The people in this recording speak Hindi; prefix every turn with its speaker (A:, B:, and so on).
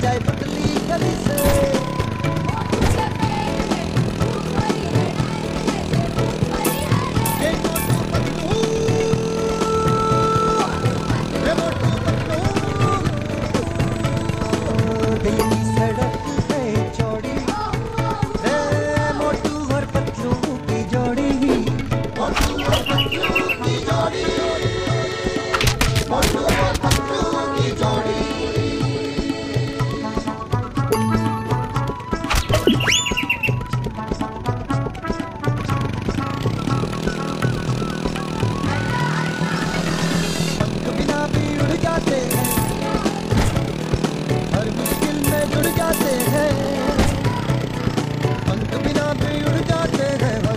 A: जाए पतली गली से। ये मोटू पतलू, ये मोटू पतलू। दिल की सड़क है चौड़ी, रे मोटू और पतलू की जोड़ी। मोटू और पतलू की जोड़ी, मोटू और पतलू की जोड़ी। पंख बिना भी उड़ जाते हैं, हर मुश्किल में जुड़ जाते हैं। पंख बिना भी उड़ जाते हैं,